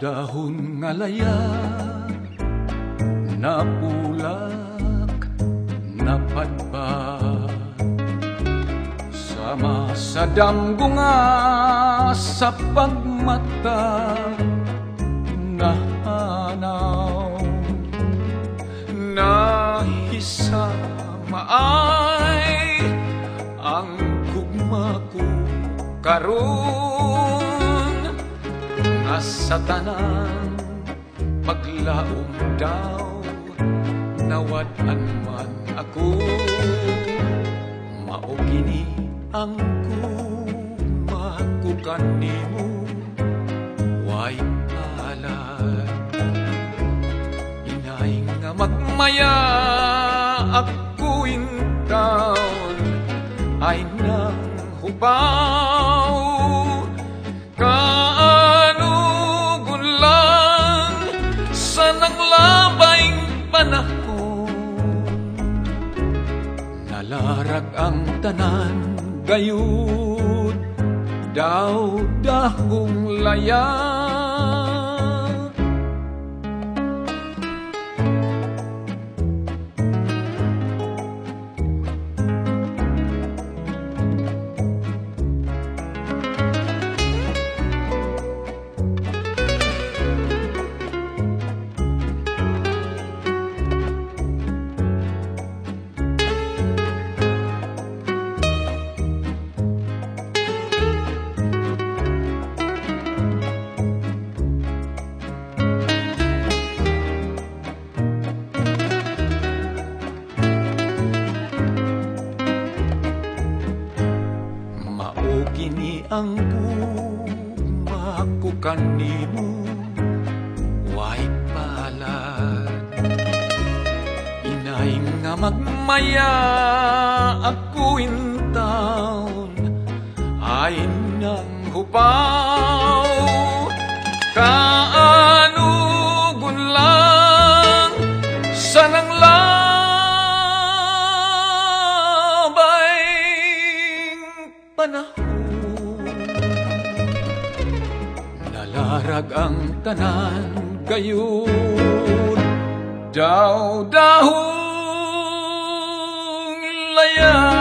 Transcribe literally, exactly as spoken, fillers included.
dahon nga laya, napulak, napadpad, sama sa damgo nga sa pagmata, nahanaw, nahisama ay ang gugma ko karon, nga sa tanang paglaom daw nawad-an man ako, mao kini ang gugma ko kanimo, way palad, inay nga magmaya ako in taon ay nang hubaw, kaanugon lang sa nanglabayng panahon, nalarag ang tanan gayud daw dahong laya. Kini ang gugma ko kanimo, way palad, inay nga magmaya ako in taon ay nang hubaw, kaanugon lang sa nanglabayng panahon, nalarag ang tanan gayon daw dahong laya.